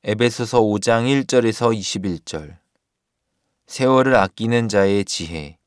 에베소서 5장 1절에서 21절. 세월을 아끼는 자의 지혜.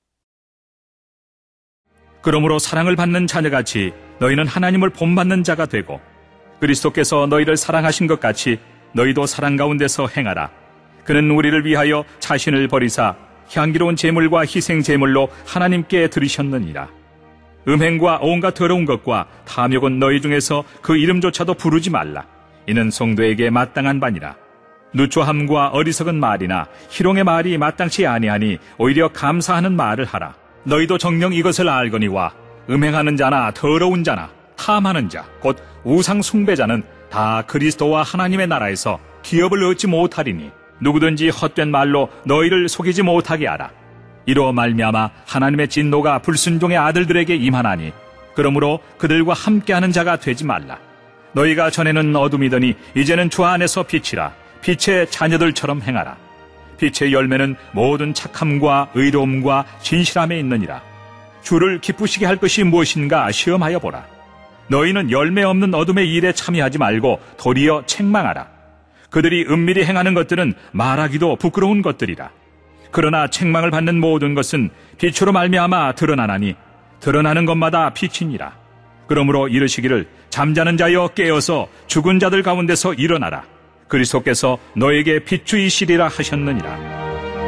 그러므로 사랑을 받는 자녀같이 너희는 하나님을 본받는 자가 되고 그리스도께서 너희를 사랑하신 것 같이 너희도 사랑 가운데서 행하라. 그는 우리를 위하여 자신을 버리사 향기로운 제물과 희생 제물로 하나님께 드리셨느니라. 음행과 온갖 더러운 것과 탐욕은 너희 중에서 그 이름조차도 부르지 말라. 이는 성도에게 마땅한 바니라. 누추함과 어리석은 말이나 희롱의 말이 마땅치 아니하니 오히려 감사하는 말을 하라. 너희도 정녕 이것을 알거니와 음행하는 자나 더러운 자나 탐하는 자 곧 우상 숭배자는 다 그리스도와 하나님의 나라에서 기업을 얻지 못하리니 누구든지 헛된 말로 너희를 속이지 못하게 하라. 이로 말미암아 하나님의 진노가 불순종의 아들들에게 임하나니 그러므로 그들과 함께하는 자가 되지 말라. 너희가 전에는 어둠이더니 이제는 주 안에서 빛이라. 빛의 자녀들처럼 행하라. 빛의 열매는 모든 착함과 의로움과 진실함에 있느니라. 주를 기쁘시게 할 것이 무엇인가 시험하여 보라. 너희는 열매 없는 어둠의 일에 참여하지 말고 도리어 책망하라. 그들이 은밀히 행하는 것들은 말하기도 부끄러운 것들이라. 그러나 책망을 받는 모든 것은 빛으로 말미암아 드러나나니 드러나는 것마다 빛이니라. 그러므로 이르시기를 잠자는 자여 깨어서 죽은 자들 가운데서 일어나라. 그리스도께서 너에게 빛주이시리라 하셨느니라.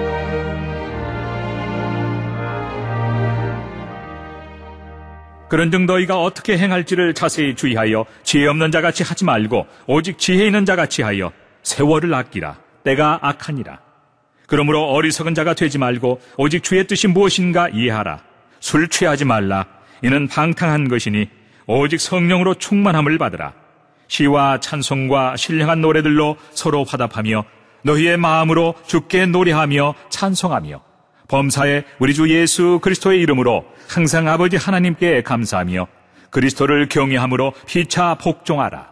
그런즉 너희가 어떻게 행할지를 자세히 주의하여 지혜 없는 자같이 하지 말고 오직 지혜 있는 자같이 하여 세월을 아끼라. 때가 악하니라. 그러므로 어리석은 자가 되지 말고 오직 주의 뜻이 무엇인가 이해하라. 술 취하지 말라. 이는 방탕한 것이니 오직 성령으로 충만함을 받으라. 시와 찬송과 신령한 노래들로 서로 화답하며 너희의 마음으로 주께 노래하며 찬송하며 범사에 우리 주 예수 그리스도의 이름으로 항상 아버지 하나님께 감사하며 그리스도를 경외함으로 피차 복종하라.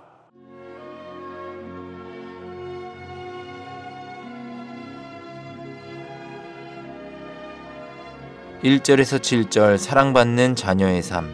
(1절에서 7절) 사랑받는 자녀의 삶.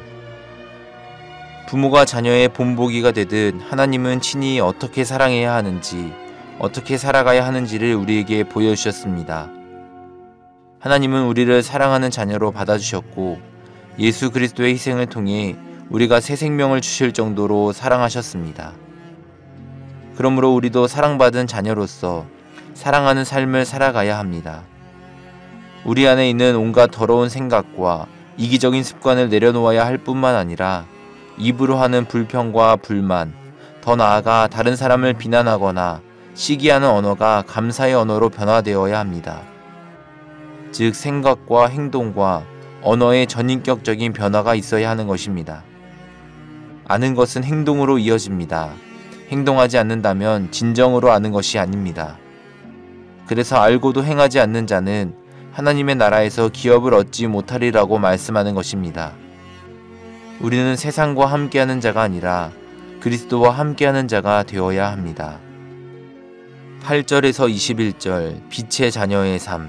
부모가 자녀의 본보기가 되듯 하나님은 친히 어떻게 사랑해야 하는지, 어떻게 살아가야 하는지를 우리에게 보여주셨습니다. 하나님은 우리를 사랑하는 자녀로 받아주셨고 예수 그리스도의 희생을 통해 우리가 새 생명을 주실 정도로 사랑하셨습니다. 그러므로 우리도 사랑받은 자녀로서 사랑하는 삶을 살아가야 합니다. 우리 안에 있는 온갖 더러운 생각과 이기적인 습관을 내려놓아야 할 뿐만 아니라 입으로 하는 불평과 불만, 더 나아가 다른 사람을 비난하거나 시기하는 언어가 감사의 언어로 변화되어야 합니다. 즉 생각과 행동과 언어의 전인격적인 변화가 있어야 하는 것입니다. 아는 것은 행동으로 이어집니다. 행동하지 않는다면 진정으로 아는 것이 아닙니다. 그래서 알고도 행하지 않는 자는 하나님의 나라에서 기업을 얻지 못하리라고 말씀하는 것입니다. 우리는 세상과 함께하는 자가 아니라 그리스도와 함께하는 자가 되어야 합니다. 8절에서 21절 빛의 자녀의 삶.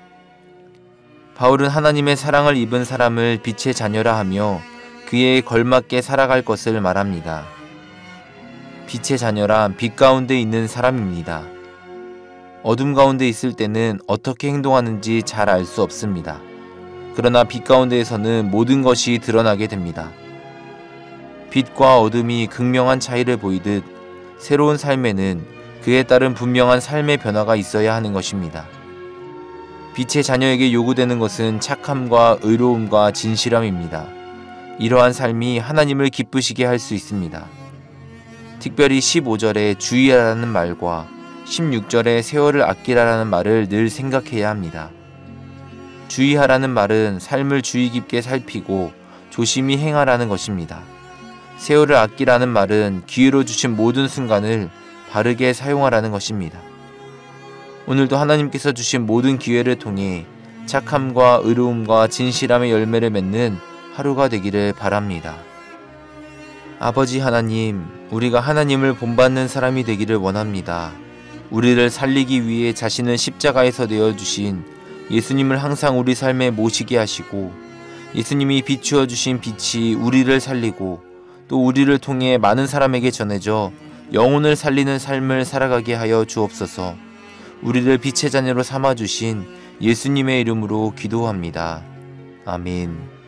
바울은 하나님의 사랑을 입은 사람을 빛의 자녀라 하며 그에 걸맞게 살아갈 것을 말합니다. 빛의 자녀란 빛 가운데 있는 사람입니다. 어둠 가운데 있을 때는 어떻게 행동하는지 잘 알 수 없습니다. 그러나 빛 가운데에서는 모든 것이 드러나게 됩니다. 빛과 어둠이 극명한 차이를 보이듯 새로운 삶에는 그에 따른 분명한 삶의 변화가 있어야 하는 것입니다. 빛의 자녀에게 요구되는 것은 착함과 의로움과 진실함입니다. 이러한 삶이 하나님을 기쁘시게 할 수 있습니다. 특별히 15절에 주의하라는 말과 16절에 세월을 아끼라라는 말을 늘 생각해야 합니다. 주의하라는 말은 삶을 주의 깊게 살피고 조심히 행하라는 것입니다. 세월을 아끼라는 말은 기회로 주신 모든 순간을 바르게 사용하라는 것입니다. 오늘도 하나님께서 주신 모든 기회를 통해 착함과 의로움과 진실함의 열매를 맺는 하루가 되기를 바랍니다. 아버지 하나님, 우리가 하나님을 본받는 사람이 되기를 원합니다. 우리를 살리기 위해 자신을 십자가에서 내어주신 예수님을 항상 우리 삶에 모시게 하시고 예수님이 비추어 주신 빛이 우리를 살리고 또 우리를 통해 많은 사람에게 전해져 영혼을 살리는 삶을 살아가게 하여 주옵소서. 우리를 빛의 자녀로 삼아주신 예수님의 이름으로 기도합니다. 아멘.